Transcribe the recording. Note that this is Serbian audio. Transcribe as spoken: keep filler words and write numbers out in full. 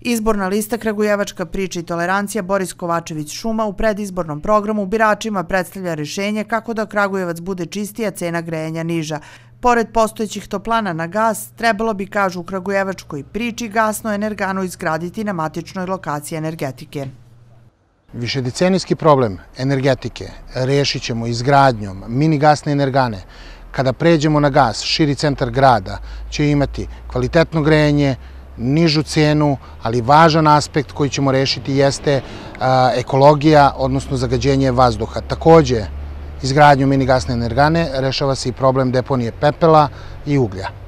Izborna lista Kragujevačka priča i tolerancija Boris Kovačević Šuma u predizbornom programu biračima predstavlja rješenje kako da Kragujevac bude čistija, cena grejanja niža. Pored postojećih toplana na gas, trebalo bi, kažu u Kragujevačkoj priči, gasno energanu izgraditi na matičnoj lokaciji energetike. Višedecenijski problem energetike rešit ćemo izgradnjom mini gasne energane. Kada pređemo na gas, širi centar grada će imati kvalitetno grejanje, nižu cenu, ali važan aspekt koji ćemo rešiti jeste ekologija, odnosno zagađenje vazduha. Također, izgradnjom mini gasne energane rešava se i problem deponije pepela i uglja.